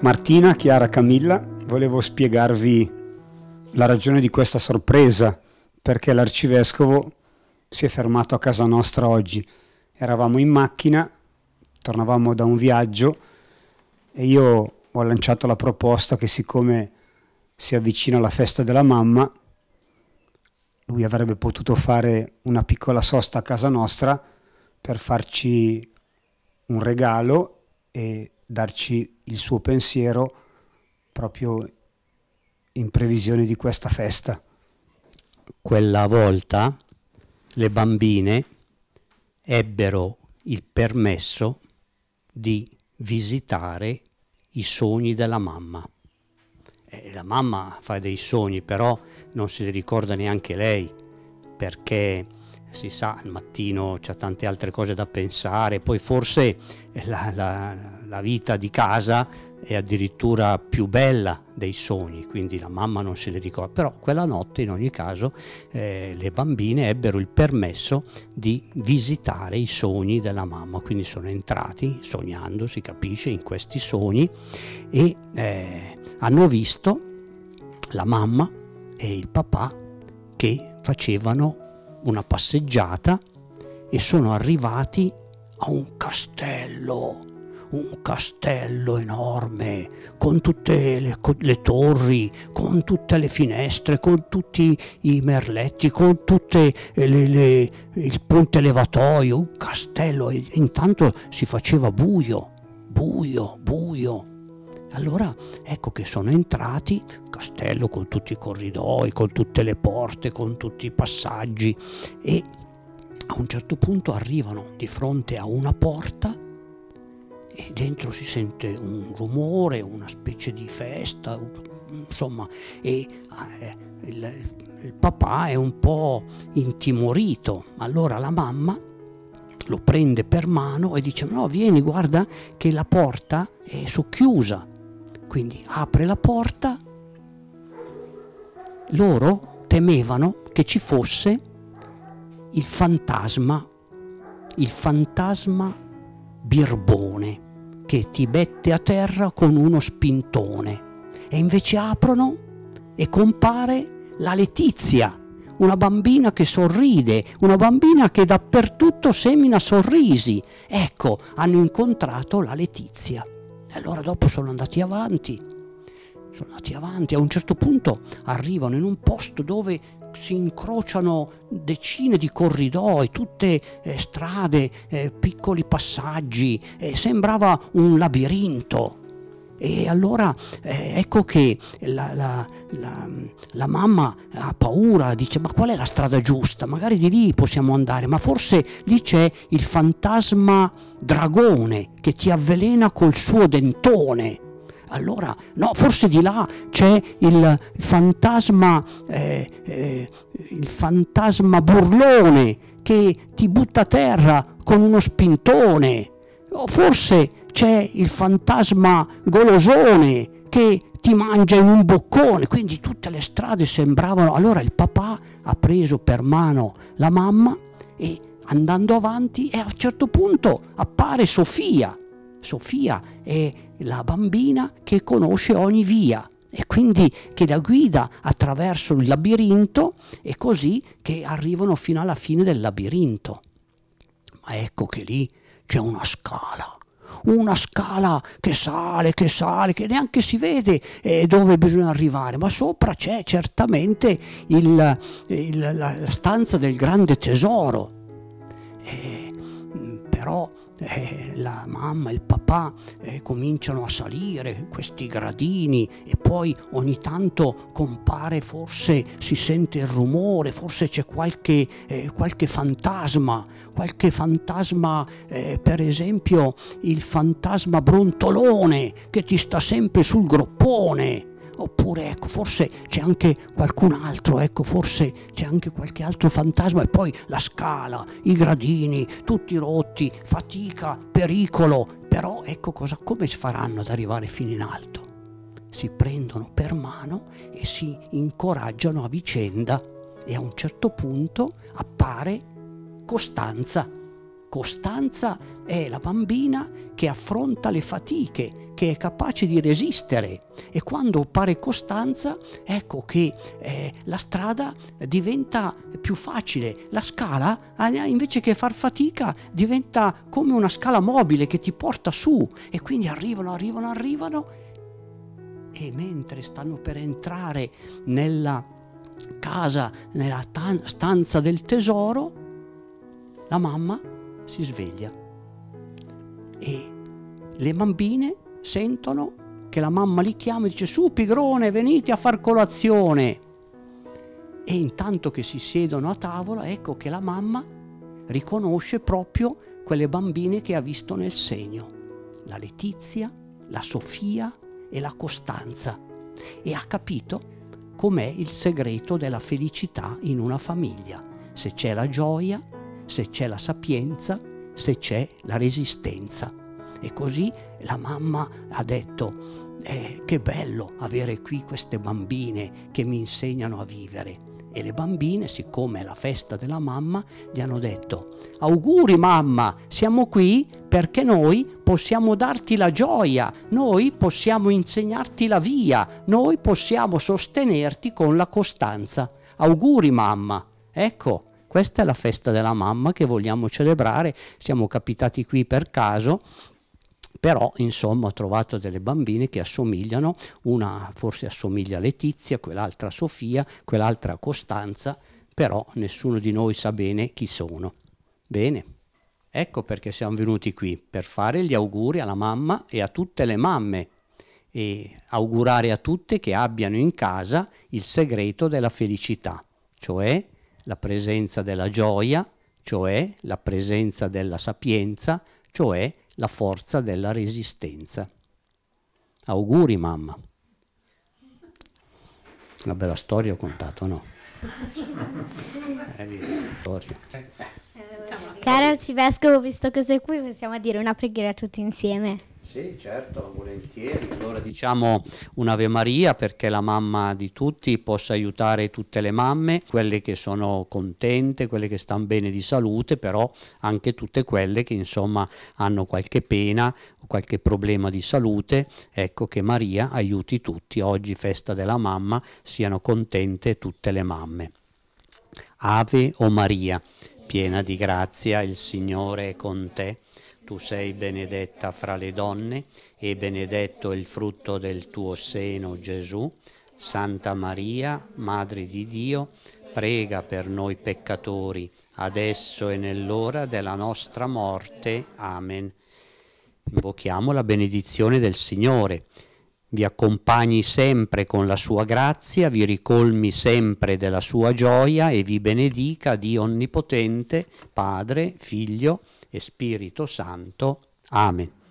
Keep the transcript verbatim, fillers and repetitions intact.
Martina, Chiara, Camilla, volevo spiegarvi la ragione di questa sorpresa, perché l'arcivescovo si è fermato a casa nostra oggi. Eravamo in macchina, tornavamo da un viaggio e io ho lanciato la proposta che, siccome si avvicina la festa della mamma, lui avrebbe potuto fare una piccola sosta a casa nostra per farci un regalo e darci il suo pensiero proprio in previsione di questa festa. Quella volta le bambine ebbero il permesso di visitare i sogni della mamma. Eh, la mamma fa dei sogni, però non se li ricorda neanche lei, perché si sa, al mattino c'ha tante altre cose da pensare, poi forse la, la, la vita di casa è addirittura più bella dei sogni, quindi la mamma non se li ricorda. Però quella notte, in ogni caso, eh, le bambine ebbero il permesso di visitare i sogni della mamma, quindi sono entrati sognando, si capisce, in questi sogni e eh, hanno visto la mamma e il papà che facevano una passeggiata e sono arrivati a un castello, un castello enorme, con tutte le, con le torri, con tutte le finestre, con tutti i merletti, con tutte le, le, il ponte levatoio, un castello, e intanto si faceva buio, buio, buio. Allora ecco che sono entrati, castello con tutti i corridoi, con tutte le porte, con tutti i passaggi, e a un certo punto arrivano di fronte a una porta e dentro si sente un rumore, una specie di festa, insomma, e eh, il, il papà è un po' intimorito. Allora la mamma lo prende per mano e dice: no, vieni, guarda che la porta è socchiusa. Quindi apre la porta. Loro temevano che ci fosse il fantasma, il fantasma birbone, che ti mette a terra con uno spintone. E invece aprono e compare la Letizia, una bambina che sorride, una bambina che dappertutto semina sorrisi. Ecco, hanno incontrato la Letizia. E allora dopo sono andati avanti, sono andati avanti, a un certo punto arrivano in un posto dove si incrociano decine di corridoi, tutte eh, strade, eh, piccoli passaggi, eh, sembrava un labirinto. E allora eh, ecco che la, la, la, la mamma ha paura, dice: ma qual è la strada giusta? Magari di lì possiamo andare, ma forse lì c'è il fantasma dragone che ti avvelena col suo dentone. Allora no, forse di là c'è il fantasma eh, eh, il fantasma burlone che ti butta a terra con uno spintone. O forse c'è il fantasma golosone che ti mangia in un boccone. Quindi tutte le strade sembravano. Allora il papà ha preso per mano la mamma e, andando avanti, e a un certo punto appare Sofia. Sofia è la bambina che conosce ogni via e quindi che la guida attraverso il labirinto, e così che arrivano fino alla fine del labirinto. Ma ecco che lì c'è una scala, una scala che sale, che sale, che neanche si vede eh, dove bisogna arrivare, ma sopra c'è certamente il, il, la stanza del grande tesoro. Eh, però eh, la mamma e il papà eh, cominciano a salire questi gradini e poi ogni tanto compare, forse si sente il rumore, forse c'è qualche, eh, qualche fantasma, qualche fantasma, eh, per esempio il fantasma brontolone che ti sta sempre sul groppone. Oppure ecco, forse c'è anche qualcun altro, ecco, forse c'è anche qualche altro fantasma. E poi la scala, i gradini, tutti rotti, fatica, pericolo. Però ecco cosa, come faranno ad arrivare fino in alto? Si prendono per mano e si incoraggiano a vicenda, e a un certo punto appare Costanza. Costanza è la bambina che affronta le fatiche, che è capace di resistere, e quando pare costanza, ecco che eh, la strada diventa più facile, la scala invece che far fatica diventa come una scala mobile che ti porta su, e quindi arrivano, arrivano, arrivano, e mentre stanno per entrare nella casa, nella tan- stanza del tesoro, la mamma si sveglia e le bambine sentono che la mamma li chiama e dice: su pigrone, venite a far colazione. E intanto che si siedono a tavola, ecco che la mamma riconosce proprio quelle bambine che ha visto nel segno, la Letizia, la Sofia e la Costanza, e ha capito com'è il segreto della felicità in una famiglia: se c'è la gioia, se c'è la sapienza, se c'è la resistenza. E così la mamma ha detto: eh, che bello avere qui queste bambine che mi insegnano a vivere. E le bambine, siccome è la festa della mamma, gli hanno detto: auguri mamma, siamo qui perché noi possiamo darti la gioia, noi possiamo insegnarti la via, noi possiamo sostenerti con la costanza. Auguri mamma. Ecco, questa è la festa della mamma che vogliamo celebrare. Siamo capitati qui per caso, però insomma ho trovato delle bambine che assomigliano, una forse assomiglia a Letizia, quell'altra a Sofia, quell'altra a Costanza, però nessuno di noi sa bene chi sono. Bene, ecco perché siamo venuti qui, per fare gli auguri alla mamma e a tutte le mamme, e augurare a tutte che abbiano in casa il segreto della felicità, cioè la presenza della gioia, cioè la presenza della sapienza, cioè la forza della resistenza. Auguri mamma. Una bella storia ho contato, no? Eh, storia. Caro Arcivescovo, visto che sei qui, possiamo dire una preghiera tutti insieme? Sì, certo, volentieri. Allora diciamo un'Ave Maria perché la mamma di tutti possa aiutare tutte le mamme, quelle che sono contente, quelle che stanno bene di salute, però anche tutte quelle che insomma hanno qualche pena o qualche problema di salute. Ecco che Maria aiuti tutti. Oggi festa della mamma, siano contente tutte le mamme. Ave o Maria, piena di grazia, il Signore è con te. Tu sei benedetta fra le donne e benedetto il frutto del tuo seno, Gesù. Santa Maria, Madre di Dio, prega per noi peccatori, adesso e nell'ora della nostra morte. Amen. Invochiamo la benedizione del Signore. Vi accompagni sempre con la sua grazia, vi ricolmi sempre della sua gioia e vi benedica Dio Onnipotente, Padre, Figlio e Spirito Santo. Amen.